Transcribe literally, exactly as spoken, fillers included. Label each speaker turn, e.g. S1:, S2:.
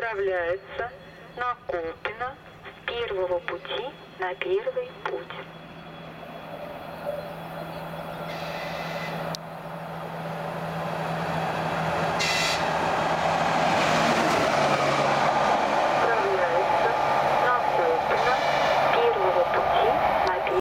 S1: отправляется на Колпино с первого пути на первый путь.